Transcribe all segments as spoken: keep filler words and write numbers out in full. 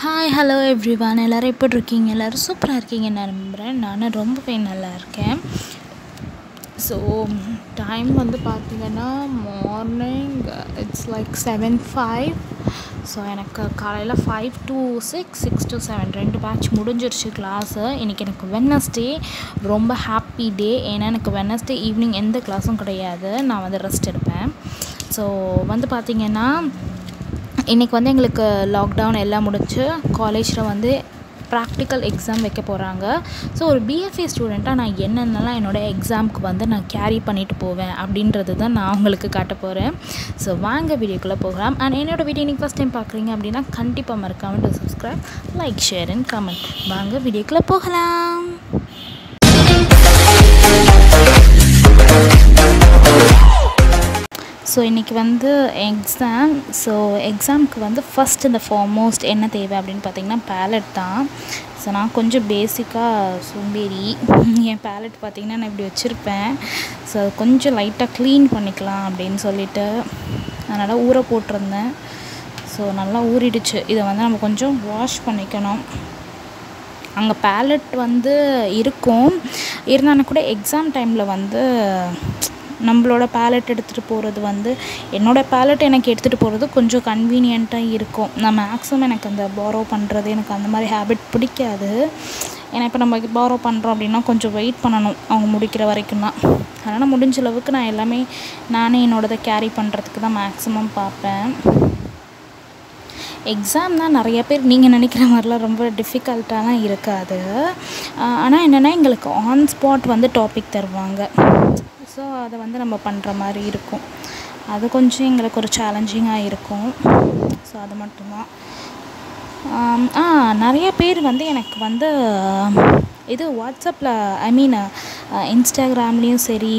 Hi hello everyone, எல்லோரும் எப்படி இருக்கீங்க? எல்லோரும் சூப்பராக இருக்கீங்கன்னு நம்புகிறேன். நானும் ரொம்பவே நல்லா இருக்கேன். ஸோ டைம் வந்து பார்த்திங்கன்னா morning it's like seven five. So எனக்கு காலையில் five to six six to seven ரெண்டு பேட்ச் முடிஞ்சிருச்சு கிளாஸு. இன்றைக்கி எனக்கு வெட்னஸ்டே, ரொம்ப ஹாப்பி டே. ஏன்னா எனக்கு வெட்னஸ்டே ஈவினிங் எந்த கிளாஸும் கிடையாது, நான் வந்து ரெஸ்ட் எடுப்பேன். ஸோ வந்து பார்த்திங்கன்னா இன்றைக்கி வந்து எங்களுக்கு லாக்டவுன் எல்லாம் முடிஞ்சு காலேஜில் வந்து ப்ராக்டிக்கல் எக்ஸாம் வைக்க போகிறாங்க. ஸோ ஒரு பிஎஃப்ஏ ஸ்டூடெண்ட்டாக நான் என்னென்னலாம் என்னோடய எக்ஸாமுக்கு வந்து நான் கேரி பண்ணிட்டு போவேன் அப்படின்றது தான் நான் உங்களுக்கு காட்ட போகிறேன். ஸோ வாங்க வீடியோக்குள்ளே போகலாம். அண்ட் என்னோடய வீடியோ இன்றைக்கி ஃபஸ்ட் டைம் பார்க்குறீங்க அப்படின்னா கண்டிப்பாக மறக்காமல் to subscribe, like, share and comment. வாங்க வீடியோக்குள்ளே போகலாம். ஸோ இன்றைக்கி வந்து எக்ஸாம். ஸோ எக்ஸாமுக்கு வந்து ஃபஸ்ட் இந்த ஃபார்மோஸ்ட் என்ன தேவை அப்படின்னு பார்த்திங்கன்னா பேலட் தான். ஸோ நான் கொஞ்சம் பேசிக்காக சோம்பேறி. என் பேலட் பார்த்திங்கன்னா நான் இப்படி வச்சுருப்பேன். ஸோ கொஞ்சம் லைட்டாக க்ளீன் பண்ணிக்கலாம் அப்படின்னு சொல்லிவிட்டு அதனால் ஊற போட்டிருந்தேன். ஸோ நல்லா ஊறிடுச்சு. இதை வந்து நம்ம கொஞ்சம் வாஷ் பண்ணிக்கணும். அங்கே பேலட் வந்து இருக்கும், இருந்தாலும் கூட எக்ஸாம் டைமில் வந்து நம்மளோட பேலட் எடுத்துகிட்டு போகிறது வந்து என்னோடய பேலட் எனக்கு எடுத்துகிட்டு போகிறது கொஞ்சம் கன்வீனியண்ட்டாக இருக்கும். நான் மேக்ஸிமம் எனக்கு அந்த பாரோ பண்ணுறது எனக்கு அந்த மாதிரி ஹேபிட் பிடிக்காது. ஏன்னா இப்போ நம்ம பாரோ பண்ணுறோம் அப்படின்னா கொஞ்சம் வெயிட் பண்ணணும் அவங்க முடிக்கிற வரைக்கும் தான். அதனால் முடிஞ்ச அளவுக்கு நான் எல்லாமே நானே என்னோடதை கேரி பண்ணுறதுக்கு தான் மேக்ஸிமம் பார்ப்பேன். எக்ஸாம் தான் நிறைய பேர் நீங்கள் நினைக்கிற மாதிரிலாம் ரொம்ப டிஃபிகல்ட்டாலாம் இருக்காது. ஆனால் என்னென்னா எங்களுக்கு ஆன் ஸ்பாட் வந்து டாபிக் தருவாங்க. ஸோ அதை வந்து நம்ம பண்ணுற மாதிரி இருக்கும். அது கொஞ்சம் எங்களுக்கு ஒரு சேலஞ்சிங்காக இருக்கும். ஸோ அது மட்டும்தான். ஆ நிறைய பேர் வந்து எனக்கு வந்து இது வாட்ஸ்அப்பில் ஐ மீன் இன்ஸ்டாகிராம்லேயும் சரி,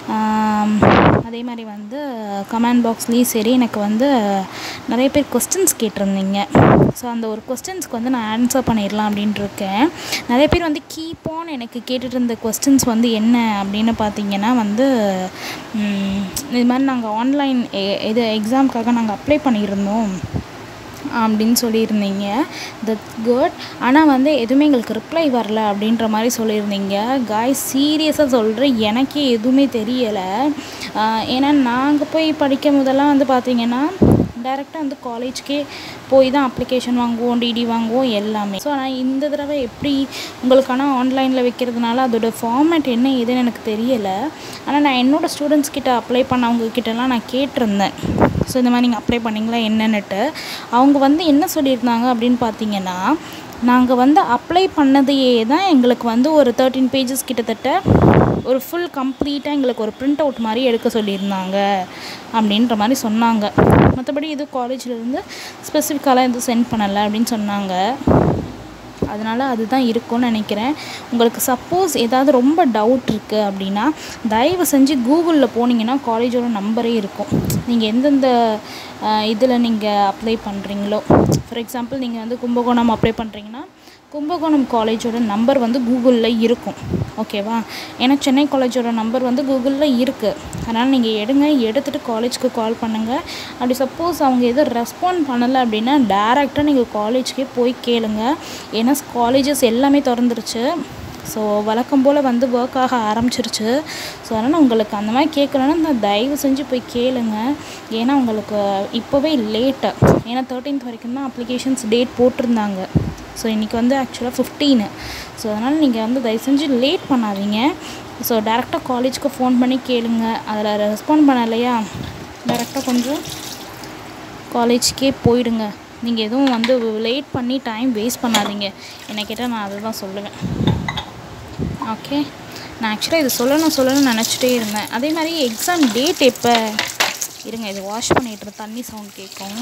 அதே மாதிரி வந்து கமெண்ட் பாக்ஸ்லேயும் சரி எனக்கு வந்து நிறைய பேர் கொஸ்டின்ஸ் கேட்டிருந்தீங்க. ஸோ அந்த ஒரு கொஸ்டின்ஸ்க்கு வந்து நான் ஆன்சர் பண்ணிடலாம் அப்படின்ட்டு இருக்கேன். நிறைய பேர் வந்து கீப் ஆன் எனக்கு கேட்டுட்டு இருந்த கொஸ்டின்ஸ் வந்து என்ன அப்படின்னு பார்த்தீங்கன்னா வந்து இது மாதிரி நாங்கள் ஆன்லைன் இது எக்ஸாமுக்காக நாங்கள் அப்ளை பண்ணியிருந்தோம் அப்படின்னு சொல்லியிருந்தீங்க. That's good. ஆனால் வந்து எதுவுமே எங்களுக்கு ரிப்ளை வரல அப்படின்ற மாதிரி சொல்லியிருந்தீங்க. காய்ஸ் சீரியஸாக சொல்கிறேன், எனக்கே எதுவுமே தெரியலை. ஏன்னா நாங்கள் போய் படிக்கும் போதெல்லாம் வந்து பார்த்திங்கன்னா டைரெக்டாக வந்து காலேஜ்க்கே போய் தான் அப்ளிகேஷன் வாங்குவோம், டிடி வாங்குவோம் எல்லாமே. ஸோ ஆனால் இந்த தடவை எப்படி உங்களுக்கான ஆன்லைனில் வைக்கிறதுனால அதோடய ஃபார்மேட் என்ன ஏதுன்னு எனக்கு தெரியலை. ஆனால் நான் என்னோடய ஸ்டூடெண்ட்ஸ் கிட்ட அப்ளை பண்ணவங்க கிட்டலாம் நான் கேட்டிருந்தேன். ஸோ இந்த மாதிரி நீங்கள் அப்ளை பண்ணிங்களா என்னன்னுட்டு. அவங்க வந்து என்ன சொல்லியிருந்தாங்க அப்படின்னு பார்த்தீங்கன்னா, நாங்கள் வந்து அப்ளை பண்ணதையே தான் எங்களுக்கு வந்து ஒரு தேர்ட்டின் பேஜஸ் கிட்டத்தட்ட ஒரு ஃபுல் கம்ப்ளீட்டாக எங்களுக்கு ஒரு ப்ரிண்ட் அவுட் மாதிரி எடுக்க சொல்லியிருந்தாங்க அப்படின்ற மாதிரி சொன்னாங்க. மற்றபடி இது காலேஜிலேருந்து ஸ்பெசிஃபிக்காலாம் எதுவும் சென்ட் பண்ணலை அப்படின்னு சொன்னாங்க. அதனால் அதுதான் இருக்கும்னு நினைக்கிறேன். உங்களுக்கு சப்போஸ் ஏதாவது ரொம்ப டவுட் இருக்குது அப்படின்னா தயவு செஞ்சு கூகுளில் போனீங்கன்னா காலேஜோட நம்பரே இருக்கும். நீங்கள் எந்தெந்த இதில் நீங்கள் அப்ளை பண்ணுறீங்களோ, ஃபார் எக்ஸாம்பிள் நீங்கள் வந்து கும்பகோணம் அப்ளை பண்ணுறீங்கன்னா கும்பகோணம் காலேஜோட நம்பர் வந்து கூகுளில் இருக்கும். ஓகேவா? ஏன்னா சென்னை காலேஜோட நம்பர் வந்து கூகுளில் இருக்குது. அதனால் நீங்கள் எடுங்க, எடுத்துகிட்டு காலேஜ்க்கு கால் பண்ணுங்கள். அப்படி சப்போஸ் அவங்க எதுவும் ரெஸ்பாண்ட் பண்ணலை அப்படின்னா டேரெக்டாக நீங்கள் காலேஜ்க்கே போய் கேளுங்க. ஏன்னா காலேஜஸ் எல்லாமே திறந்துருச்சு. ஸோ வழக்கம் போல் வந்து ஒர்க் ஆக ஆரம்பிச்சிருச்சு. ஸோ அதனால் உங்களுக்கு அந்த மாதிரி கேட்கலன்னா நான் தயவு செஞ்சு போய் கேளுங்க. ஏன்னா உங்களுக்கு இப்போவே லேட்டு. ஏன்னா தேர்ட்டீன்த் வரைக்கும் தான் அப்ளிகேஷன்ஸ் டேட் போட்டிருந்தாங்க. ஸோ இன்றைக்கி வந்து ஆக்சுவலாக ஃபிஃப்டீனு. ஸோ அதனால் நீங்கள் வந்து தயவு செஞ்சு லேட் பண்ணாதீங்க. ஸோ டேரெக்டாக காலேஜ்க்கு ஃபோன் பண்ணி கேளுங்க. அதில் ரெஸ்பாண்ட் பண்ணலையா டேரெக்டாக கொஞ்சம் காலேஜ்க்கே போயிடுங்க. நீங்கள் எதுவும் வந்து லேட் பண்ணி டைம் வேஸ்ட் பண்ணாதீங்க. என்னை கேட்டால் நான் அதை தான் சொல்லுவேன். ஓகே, நான் ஆக்சுவலாக இது சொல்லணும் சொல்லணும்னு நினச்சிட்டே இருந்தேன். அதே மாதிரி எக்ஸாம் டேட் எப்போ இருங்க, இது வாஷ் பண்ணிட்டு தண்ணி சவுண்ட் கேட்கும்.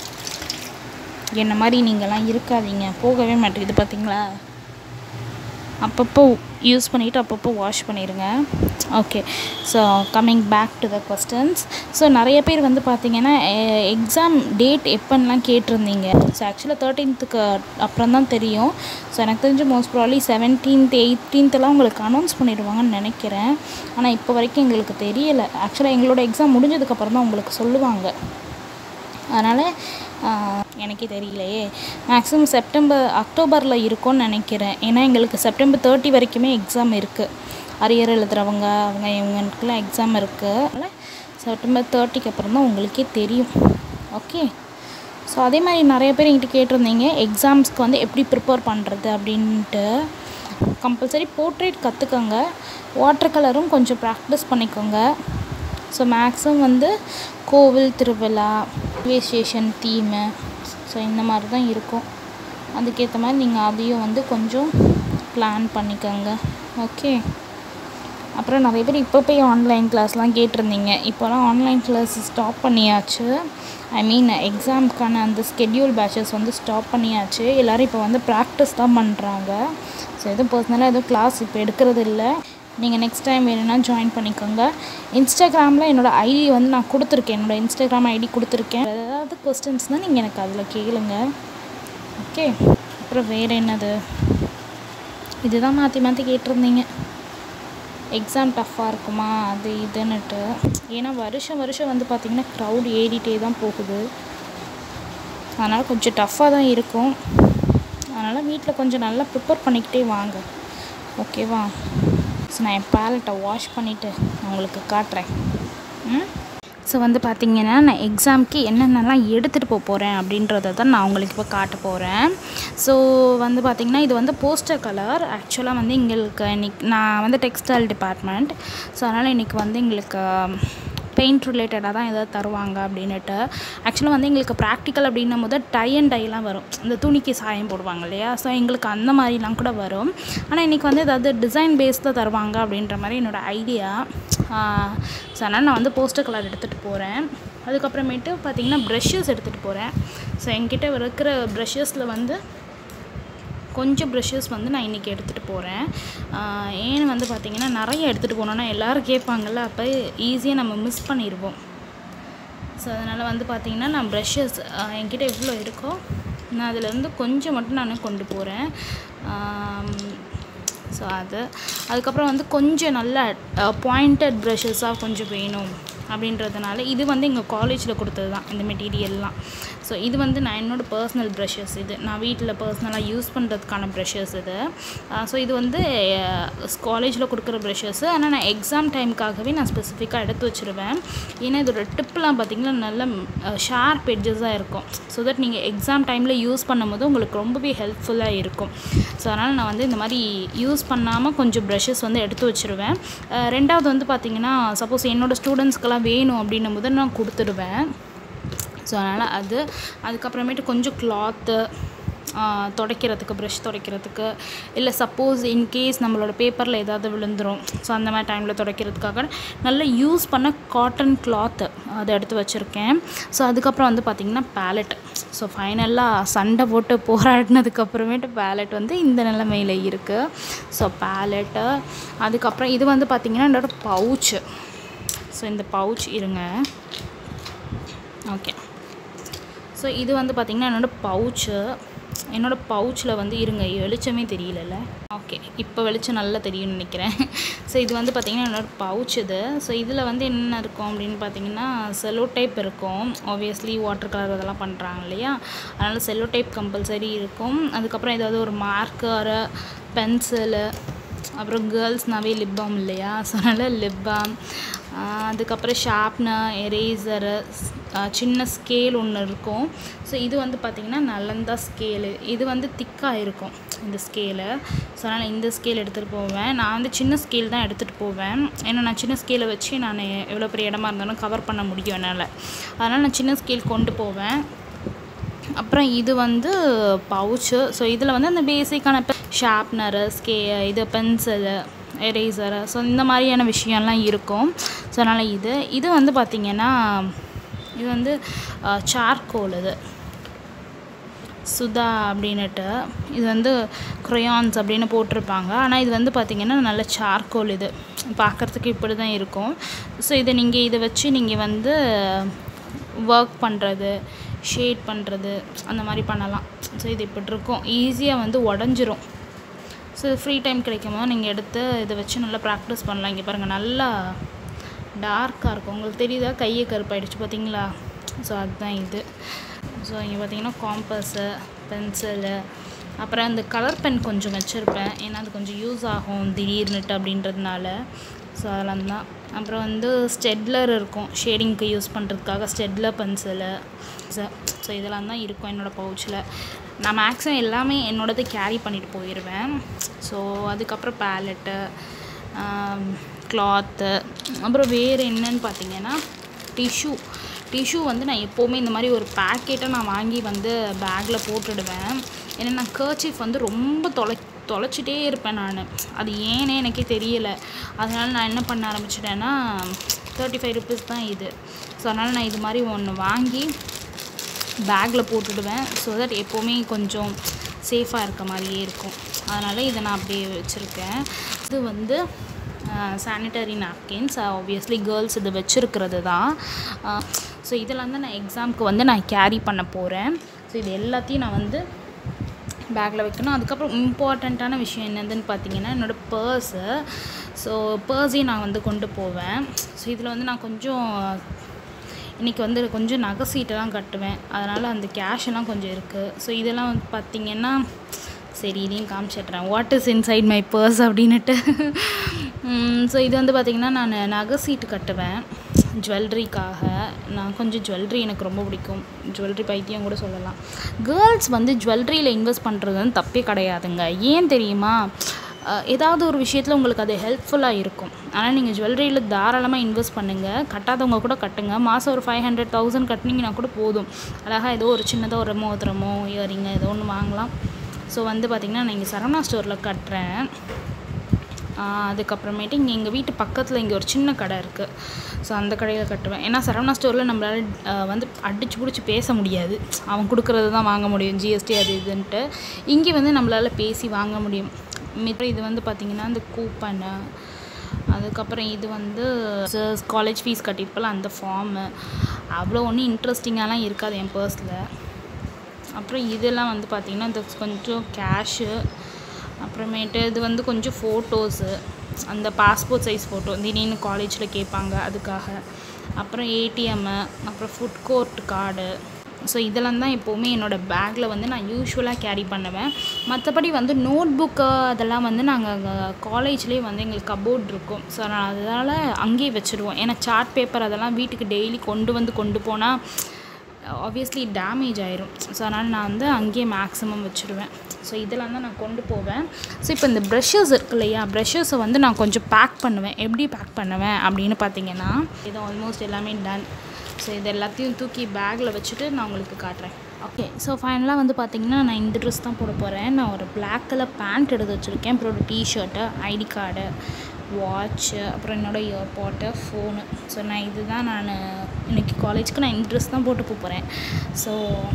என்ன மாதிரி நீங்கள்லாம் இருக்காதீங்க, போகவே மாட்டேங்குது பார்த்தீங்களா? அப்பப்போ யூஸ் பண்ணிவிட்டு அப்பப்போ வாஷ் பண்ணிடுங்க. Okay, so coming back to the questions. So நிறைய பேர் வந்து பார்த்திங்கன்னா எக்ஸாம் டேட் எப்போன்னெலாம் கேட்டிருந்தீங்க. ஸோ ஆக்சுவலாக தேர்ட்டீன்த்துக்கு அப்புறம் தான் தெரியும். ஸோ எனக்கு தெரிஞ்சு மோஸ்ட் ப்ராபப்லி செவன்டீன்த் எயிட்டீன்த்தெலாம் உங்களுக்கு அனௌன்ஸ் பண்ணிடுவாங்கன்னு நினைக்கிறேன். ஆனால் இப்போ வரைக்கும் எங்களுக்கு தெரியலை. ஆக்சுவலாக எங்களோட எக்ஸாம் முடிஞ்சதுக்கப்புறம் தான் உங்களுக்கு சொல்லுவாங்க. அதனால் எனக்கே தெரியலையே. மேக்ஸிமம் செப்டம்பர் அக்டோபரில் இருக்கும்னு நினைக்கிறேன். ஏன்னா எங்களுக்கு செப்டம்பர் தேர்ட்டி வரைக்குமே எக்ஸாம் இருக்குது. அரியர் எழுதுகிறவங்க அவங்க இவங்களுக்குலாம் எக்ஸாம் இருக்குது. அதனால் செப்டம்பர் தேர்ட்டிக்கு அப்புறம் தான் உங்களுக்கே தெரியும். ஓகே, ஸோ அதே மாதிரி நிறைய பேர் என்கிட்ட கேட்டிருந்தீங்க எக்ஸாம்ஸ்க்கு வந்து எப்படி ப்ரிப்பேர் பண்ணுறது அப்படின்ட்டு. கம்பல்சரி போர்ட்ரேட் கற்றுக்கோங்க. வாட்டர் கலரும் கொஞ்சம் ப்ராக்டிஸ் பண்ணிக்கோங்க. ஸோ மேக்ஸிமம் வந்து கோவில் திருவிழா, ரயில்வே ஸ்டேஷன் தீமு, ஸோ இந்த மாதிரி தான் இருக்கும். அதுக்கேற்ற மாதிரி நீங்கள் அதையும் வந்து கொஞ்சம் பிளான் பண்ணிக்கோங்க. ஓகே, அப்புறம் நிறைய பேர் இப்போ போய் ஆன்லைன் கிளாஸ்லாம் கேட்டிருந்தீங்க. இப்போலாம் ஆன்லைன் கிளாஸ் ஸ்டாப் பண்ணியாச்சு. ஐ மீன் எக்ஸாமுக்கான அந்த ஸ்கெட்யூல் பேட்சஸ் வந்து ஸ்டாப் பண்ணியாச்சு. எல்லோரும் இப்போ வந்து ப்ராக்டிஸ் தான் பண்ணுறாங்க. ஸோ எதுவும் பர்சனலாக எதுவும் கிளாஸ் இப்போ எடுக்கிறது இல்லை. நீங்கள் நெக்ஸ்ட் டைம் வேணும்னா ஜாயின் பண்ணிக்கோங்க. இன்ஸ்டாகிராமில் என்னோடய ஐடி வந்து நான் கொடுத்துருக்கேன். என்னோடய இன்ஸ்டாகிராம் ஐடி கொடுத்துருக்கேன். ஏதாவது கொஸ்டின்ஸ்னால் நீங்கள் எனக்கு அதில் கேளுங்க. ஓகே, அப்புறம் வேறு என்னது, இதுதான் மாற்றி மாற்றி கேட்டிருந்தீங்க. எக்ஸாம் டஃப்பாக இருக்குமா அது இதுன்னுட்டு. ஏன்னா வருஷம் வருஷம் வந்து பார்த்திங்கன்னா க்ரௌட் ஏறிட்டே தான் போகுது. அதனால் கொஞ்சம் டஃப்பாக தான் இருக்கும். அதனால் வீட்டில் கொஞ்சம் நல்லா ப்ரிப்பேர் பண்ணிக்கிட்டே வாங்க. ஓகேவா? ஸோ நான் என் பேலட்டை வாஷ் பண்ணிவிட்டு நான் உங்களுக்கு காட்டுறேன். ம் ஸோ வந்து பார்த்திங்கன்னா நான் எக்ஸாமுக்கு என்னென்னலாம் எடுத்துகிட்டு போக போகிறேன் அப்படின்றத தான் நான் உங்களுக்கு இப்போ காட்ட போகிறேன். ஸோ வந்து பார்த்திங்கன்னா இது வந்து போஸ்டர் கலர். ஆக்சுவலாக வந்து எங்களுக்கு இன்றைக்கி நான் வந்து டெக்ஸ்டைல் டிபார்ட்மெண்ட். ஸோ அதனால் இன்றைக்கி வந்து எங்களுக்கு பெயிண்ட் ரிலேட்டடாக தான் எதாவது தருவாங்க அப்படின்னுட்டு. ஆக்சுவலாக வந்து எங்களுக்கு ப்ராக்டிக்கல் அப்படின்னும் போது டை அண்ட் டைலாம் வரும். இந்த துணிக்கு சாயம் போடுவாங்க இல்லையா, ஸோ எங்களுக்கு அந்த மாதிரிலாம் கூட வரும். ஆனால் இன்றைக்கி வந்து ஏதாவது டிசைன் பேஸில் தருவாங்க அப்படின்ற மாதிரி என்னோடய ஐடியா. ஸோ அதனால் நான் வந்து போஸ்டர் கலர் எடுத்துகிட்டு போகிறேன். அதுக்கப்புறமேட்டு பார்த்திங்கன்னா ப்ரஷ்ஷஸ் எடுத்துகிட்டு போகிறேன். ஸோ என்கிட்ட இருக்கிற ப்ரஷ்ஷஸில் வந்து கொஞ்சம் ப்ரஷ்ஷஸ் வந்து நான் இன்றைக்கி எடுத்துகிட்டு போகிறேன். ஏன்னு வந்து பார்த்திங்கன்னா நிறைய எடுத்துகிட்டு போனோன்னா எல்லோரும் கேட்பாங்கள்ல, அப்போ ஈஸியாக நம்ம மிஸ் பண்ணிடுவோம். ஸோ அதனால் வந்து பார்த்திங்கன்னா நான் ப்ரஷ்ஷஸ் என்கிட்ட எவ்வளோ இருக்கோ நான் அதிலேருந்து கொஞ்சம் மட்டும் நான் கொண்டு போகிறேன். ஸோ அது அதுக்கப்புறம் வந்து கொஞ்சம் நல்ல பாயிண்டட் ப்ரஷ்ஷஸாக கொஞ்சம் வேணும் அப்படின்றதுனால இது வந்து எங்கள் காலேஜில் கொடுத்தது தான் இந்த மெட்டீரியல்லாம். ஸோ இது வந்து நான் என்னோடய பர்சனல் ப்ரஷ்ஷஸ். இது நான் வீட்டில் பர்சனலாக யூஸ் பண்ணுறதுக்கான ப்ரஷ்ஷஸ் இது. ஸோ இது வந்து காலேஜில் கொடுக்குற ப்ரஷ்ஷஸ். ஆனால் நான் எக்ஸாம் டைமுக்காகவே நான் ஸ்பெசிஃபிக்காக எடுத்து வச்சுருவேன். ஏன்னா இதோட டிப்லாம் பார்த்திங்கன்னா நல்ல ஷார்ப் எட்ஜஸாக இருக்கும். ஸோ தட் நீங்கள் எக்ஸாம் டைமில் யூஸ் பண்ணும்போது உங்களுக்கு ரொம்பவே ஹெல்ப்ஃபுல்லாக இருக்கும். ஸோ அதனால் நான் வந்து இந்த மாதிரி யூஸ் பண்ணாமல் கொஞ்சம் ப்ரஷ்ஷஸ் வந்து எடுத்து வச்சுருவேன். ரெண்டாவது வந்து பார்த்திங்கன்னா சப்போஸ் என்னோடய ஸ்டூடெண்ட்ஸ்க்கெல்லாம் வேணும் அப்படின்னும் போது நான் கொடுத்துடுவேன். ஸோ அதனால் அது அதுக்கப்புறமேட்டு கொஞ்சம் கிளாத்து துடைக்கிறதுக்கு, ப்ரஷ் துடைக்கிறதுக்கு, இல்லை சப்போஸ் இன்கேஸ் நம்மளோட பேப்பரில் ஏதாவது விழுந்துடும், ஸோ அந்த மாதிரி டைமில் துடைக்கிறதுக்காக நல்லா யூஸ் பண்ண காட்டன் கிளாத்து அதை எடுத்து வச்சுருக்கேன். ஸோ அதுக்கப்புறம் வந்து பார்த்திங்கன்னா பேலட். ஸோ ஃபைனலாக சண்டை போட்டு போராடினதுக்கப்புறமேட்டு பேலட் வந்து இந்த நிலைமையில் இருக்குது. ஸோ பேலட்டு அதுக்கப்புறம் இது வந்து பார்த்திங்கன்னா என்னோடய பவுச்சு. ஸோ இந்த பவுச் இருங்க. ஓகே, ஸோ இது வந்து பார்த்திங்கன்னா என்னோடய பவுச்சு. என்னோடய பவுச்சில் வந்து இருங்க வெளிச்சமே தெரியலல்ல. ஓகே, இப்போ வெளிச்சம் நல்லா தெரியும்னு நினைக்கிறேன். ஸோ இது வந்து பார்த்திங்கன்னா என்னோடய பவுச் இது. ஸோ இதில் வந்து என்ன இருக்கும் அப்படின்னு பார்த்திங்கன்னா செல்லோ டைப் இருக்கும். ஆப்வியஸ்லி வாட்டர் கலர் அதெல்லாம் பண்ணுறாங்க இல்லையா, அதனால் செல்லோ டைப் கம்பல்சரி இருக்கும். அதுக்கப்புறம் ஏதாவது ஒரு மார்க்கரு, பென்சிலு, அப்புறம் கேர்ள்ஸ்னாவே லிப் பாம் இல்லையா, ஸோ அதனால் லிப் பாம், அதுக்கப்புறம் ஷார்ப்னர், எரேசரு, சின்ன ஸ்கேல் ஒன்று இருக்கும். ஸோ இது வந்து பார்த்திங்கன்னா நலந்தா ஸ்கேலு. இது வந்து திக்காக இருக்கும் இந்த ஸ்கேலு. ஸோ அதனால் இந்த ஸ்கேல் எடுத்துகிட்டு போவேன். நான் வந்து சின்ன ஸ்கேல் தான் எடுத்துகிட்டு போவேன். ஏன்னா நான் சின்ன ஸ்கேலை வச்சு நான் எவ்வளோ பெரிய இடமா இருந்தாலும் கவர் பண்ண முடியும் என்னால். அதனால் நான் சின்ன ஸ்கேல் கொண்டு போவேன். அப்புறம் இது வந்து பவுச்சு. ஸோ இதில் வந்து அந்த பேசிக்கான ஷார்ப்னரு, ஸ்கே இது பென்சிலு, எரேசரு, ஸோ இந்த மாதிரியான விஷயம்லாம் இருக்கும். ஸோ அதனால் இது இது வந்து பார்த்திங்கன்னா இது வந்து சார்கோல். இது சுதா அப்படின்னுட்டு. இது வந்து க்ரையான்ஸ் அப்படின்னு போட்டிருப்பாங்க. ஆனால் இது வந்து பார்த்திங்கன்னா நல்ல சார்கோல், இது பார்க்குறதுக்கு இப்படி தான் இருக்கும். ஸோ இதை நீங்கள் இதை வச்சு நீங்கள் வந்து ஒர்க் பண்ணுறது, ஷேட் பண்ணுறது அந்த மாதிரி பண்ணலாம். ஸோ இது இப்படி இருக்கும், ஈஸியாக வந்து உடஞ்சிரும். ஸோ ஃப்ரீ டைம் கிடைக்கும்போது நீங்கள் எடுத்து இதை வச்சு நல்லா ப்ராக்டிஸ் பண்ணலாம். இங்கே பாருங்கள், நல்லா டார்க்காக இருக்கும், உங்களுக்கு தெரியுதா? கையை கருப்பாயிடுச்சு பார்த்தீங்களா? ஸோ அதுதான் இது. ஸோ இங்கே பார்த்தீங்கன்னா காம்பஸு, பென்சிலு, அப்புறம் அந்த கலர் பென் கொஞ்சம் வச்சுருப்பேன், ஏன்னா அது கொஞ்சம் யூஸ் ஆகும் திடீர்னுட்டு அப்படின்றதுனால. ஸோ அதெல்லாம் தான். அப்புறம் வந்து ஸ்டெட்லர் இருக்கும், ஷேடிங்க்கு யூஸ் பண்ணுறதுக்காக ஸ்டெட்லர் பென்சிலு. ஸோ ஸோ இதெல்லாம் தான் இருக்கும் என்னோடய பவுச்சில். நான் மேக்ஸிமம் எல்லாமே என்னோடது கேரி பண்ணிட்டு போயிடுவேன். ஸோ அதுக்கப்புறம் பேலட்டு, கிளாத்து, அப்புறம் வேறு என்னன்னு பார்த்தீங்கன்னா டிஷ்யூ. டிஷ்யூ வந்து நான் எப்போவுமே இந்த மாதிரி ஒரு பேக்கெட்டை நான் வாங்கி வந்து பேக்கில் போட்டுடுவேன். ஏன்னா நான் கர்ச்சீஃப் வந்து ரொம்ப தொலை தொலைச்சிட்டே இருப்பேன் நான், அது ஏன்னே எனக்கே தெரியலை. அதனால் நான் என்ன பண்ண ஆரம்பிச்சிட்டேன்னா, தேர்ட்டி ஃபைவ் ருபீஸ் தான் இது. ஸோ அதனால் நான் இது மாதிரி ஒன்று வாங்கி பேக்கில் போட்டுடுவேன். ஸோ தட் எப்போவுமே கொஞ்சம் சேஃபாக இருக்க மாதிரியே இருக்கும். அதனால் இதை நான் அப்படியே வச்சுருக்கேன். இது வந்து சானிட்டரி நாப்கின்ஸ், ஆப்வியஸ்லி கேர்ள்ஸ் இது வச்சுருக்கிறது தான். ஸோ இதெல்லாம் தான் நான் எக்ஸாமுக்கு வந்து நான் கேரி பண்ண போகிறேன். ஸோ இது எல்லாத்தையும் நான் வந்து பேக்கில் வைக்கணும். அதுக்கப்புறம் இம்பார்ட்டண்ட்டான விஷயம் என்னதுன்னு பார்த்தீங்கன்னா என்னோடய பர்ஸு. ஸோ பர்ஸையும் நான் வந்து கொண்டு போவேன். ஸோ இதில் வந்து நான் கொஞ்சம் இன்றைக்கி வந்து கொஞ்சம் நகை சீட்டெல்லாம் கட்டுவேன், அதனால் அந்த கேஷெல்லாம் கொஞ்சம் இருக்குது. ஸோ இதெல்லாம் வந்து பார்த்திங்கன்னா, சரி இதையும் காமிச்சிட்றேன், what is inside my purse அப்படின்னுட்டு. ஸோ இது வந்து பார்த்திங்கன்னா நான் நகை சீட்டு கட்டுவேன் ஜுவல்லரிக்காக. நான் கொஞ்சம் ஜுவல்லரி எனக்கு ரொம்ப பிடிக்கும், ஜுவல்லரி பைத்தியம் கூட சொல்லலாம். கேர்ள்ஸ் வந்து ஜுவல்லரியில் இன்வெஸ்ட் பண்ணுறது வந்து தப்பே கிடையாதுங்க. ஏன் தெரியுமா? ஏதாவது ஒரு விஷயத்தில் உங்களுக்கு அது ஹெல்ப்ஃபுல்லாக இருக்கும். ஆனால் நீங்கள் ஜுவல்லரியில் தாராளமாக இன்வெஸ்ட் பண்ணுங்கள், கட்டாதவங்க கூட கட்டுங்க. மாதம் ஒரு ஃபைவ் ஹண்ட்ரட் தௌசண்ட் கட்டினீங்கன்னா கூட போதும். அழகாக ஏதோ ஒரு சின்னதாக ஒரு மோதிரமோ இயரிங்க ஏதோ ஒன்று வாங்கலாம். ஸோ வந்து பார்த்திங்கன்னா நான் இங்கே சரவணா ஸ்டோரில் கட்டுறேன். அதுக்கப்புறமேட்டு இங்கே எங்கள் வீட்டு பக்கத்தில் இங்கே ஒரு சின்ன கடை இருக்குது. ஸோ அந்த கடையில் கட்டுவேன். ஏன்னா சரவணா ஸ்டோரில் நம்மளால் வந்து அடிச்சு பிடிச்சி பேச முடியாது, அவன் கொடுக்குறது தான் வாங்க முடியும், ஜிஎஸ்டி அது இதுன்ட்டு. இங்கே வந்து நம்மளால் பேசி வாங்க முடியும். மித்த இது வந்து பார்த்திங்கன்னா இந்த கூப்பனு, அதுக்கப்புறம் இது வந்து காலேஜ் ஃபீஸ் கட்டியிருப்பல அந்த ஃபார்மு, அவ்வளோ ஒன்றும் இன்ட்ரெஸ்டிங்காலாம் இருக்காது என் பர்ஸில். அப்புறம் இதெல்லாம் வந்து பார்த்திங்கன்னா இந்த கொஞ்சம் கேஷு, அப்புறமேட்டு இது வந்து கொஞ்சம் ஃபோட்டோஸு, அந்த பாஸ்போர்ட் சைஸ் ஃபோட்டோ திடீர்னு காலேஜில் கேட்பாங்க அதுக்காக. அப்புறம் ஏடிஎம்மு, அப்புறம் ஃபுட் கோர்ட் கார்டு. ஸோ இதெல்லாம் தான் எப்போவுமே என்னோடய பேக்கில் வந்து நான் யூஸ்வலாக கேரி பண்ணுவேன். மற்றபடி வந்து நோட் புக்கு அதெல்லாம் வந்து நாங்கள் காலேஜ்லேயே வந்து எங்களுக்கு கபோர்ட் இருக்கும். ஸோ நான் அதனால் அங்கேயே வச்சுருவோம். ஏன்னா சார்ட் பேப்பர் அதெல்லாம் வீட்டுக்கு டெய்லி கொண்டு வந்து கொண்டு போனால் ஆப்வியஸ்லி டேமேஜ் ஆயிரும். ஸோ அதனால் நான் வந்து அங்கேயே மேக்ஸிமம் வச்சுருவேன். ஸோ இதெல்லாம் தான் நான் கொண்டு போவேன். ஸோ இப்போ இந்த ப்ரஷஸ் இருக்கு இல்லையா, ப்ரஷஸை வந்து நான் கொஞ்சம் பேக் பண்ணுவேன். எப்படி பேக் பண்ணுவேன் அப்படின்னு பார்த்தீங்கன்னா, இது ஆல்மோஸ்ட் எல்லாமே டன். ஸோ இது எல்லாத்தையும் தூக்கி பேக்கில் வச்சுட்டு நான் உங்களுக்கு காட்டுறேன். ஓகே, ஸோ ஃபைனலாக வந்து பார்த்திங்கன்னா நான் இந்த ட்ரெஸ் தான் போட போகிறேன். நான் ஒரு பிளாக் கலர் பேண்ட் எடுத்து வச்சுருக்கேன், அப்புறம் ஒரு டிஷர்ட்டு, ஐடி கார்டு, வாட்ச்சு, அப்புறம் என்னோடய இயர்பாட்டு, ஃபோனு. ஸோ நான் இது தான் நான் இன்றைக்கி காலேஜுக்கு நான் இந்த ட்ரெஸ் தான் போட்டு போகிறேன். ஸோ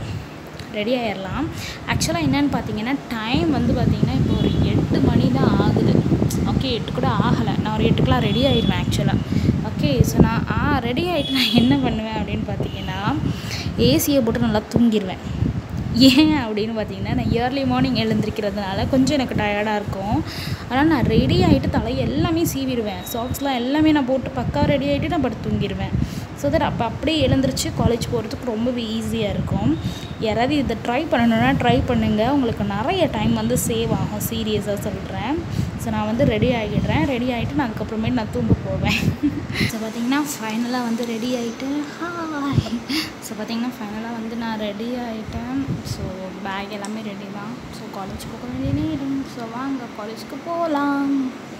ரெடி ஆகிடலாம். ஆக்சுவலாக என்னென்னு பார்த்தீங்கன்னா டைம் வந்து பார்த்திங்கன்னா இப்போ ஒரு எட்டு மணி தான் ஆகுது. ஓகே, எட்டு கூட ஆகலை, நான் ஒரு எட்டுக்கெலாம் ரெடி ஆகிடுவேன் ஆக்சுவலாக. ஓகே, ஸோ நான் ஆ ரெடி ஆகிட்டு நான் என்ன பண்ணுவேன் அப்படின்னு பார்த்தீங்கன்னா ஏசியை போட்டு நல்லா தூங்கிடுவேன். ஏன் அப்படின்னு பார்த்தீங்கன்னா நான் இயர்லி மார்னிங் எழுந்திருக்கிறதுனால கொஞ்சம் எனக்கு டயர்டாக இருக்கும். ஆனால் நான் ரெடி ஆகிட்டு தலை எல்லாமே சீவிடுவேன், சாக்ஸ்லாம் எல்லாமே நான் போட்டு பக்கா ரெடி ஆகிட்டு நான் படுத்து தூங்கிடுவேன். ஸோ தட் அப்போ அப்படியே எழுந்திரிச்சு காலேஜ் போகிறதுக்கு ரொம்பவே ஈஸியாக இருக்கும். யாராவது இதை ட்ரை பண்ணணுன்னா ட்ரை பண்ணுங்கள், உங்களுக்கு நிறைய டைம் வந்து சேவ் ஆகும், சீரியஸாக சொல்கிறேன். ஸோ நான் வந்து ரெடி ஆகிடுறேன். ரெடி ஆகிட்டு நான் அதுக்கப்புறமேட்டு நான் தூங்க போவேன். ஸோ பார்த்திங்கன்னா ஃபைனலாக வந்து ரெடி ஆகிட்டு ஹாய் ஸோ பார்த்திங்கன்னா ஃபைனலாக வந்து நான் ரெடி ஆகிட்டேன். ஸோ பேக் எல்லாமே ரெடி தான். ஸோ காலேஜ் போக வேண்டிய நேரம். ஸோ வாங்க காலேஜுக்கு போகலாம்.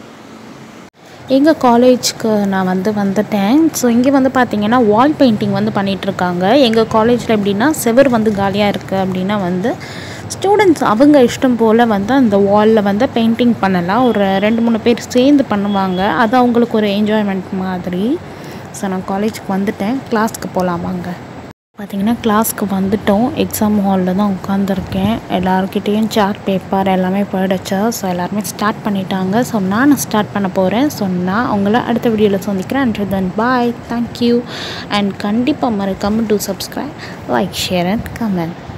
எங்கள் காலேஜ்க்கு நான் வந்து வந்துட்டேன். ஸோ இங்கே வந்து பார்த்திங்கன்னா வால் பெயிண்டிங் வந்து பண்ணிகிட்ருக்காங்க. எங்கள் காலேஜில் எப்படின்னா செவர் வந்து காலியாக இருக்குது அப்படின்னா வந்து ஸ்டூடெண்ட்ஸ் அவங்க இஷ்டம் போல் வந்து அந்த வாலில் வந்து பெயிண்டிங் பண்ணலாம். ஒரு ரெண்டு மூணு பேர் சேர்ந்து பண்ணுவாங்க, அது அவங்களுக்கு ஒரு என்ஜாய்மெண்ட் மாதிரி. ஸோ நான் காலேஜுக்கு வந்துட்டேன், கிளாஸ்க்கு போகலாம் வாங்க. பார்த்திங்கன்னா கிளாஸ்க்கு வந்துட்டோம். எக்ஸாம் ஹாலில் தான் உட்காந்துருக்கேன். எல்லாருக்கிட்டேயும் சார்ட் பேப்பர் எல்லாமே போயிடுச்சு. ஸோ எல்லாருமே ஸ்டார்ட் பண்ணிட்டாங்க. ஸோ நான் ஸ்டார்ட் பண்ண போகிறேன். ஸோ நான் உங்களை அடுத்த வீடியோவில் சந்திக்கிறேன். And then bye, thank you. And கண்டிப்பாக மறக்காமல் to subscribe, like, share and comment.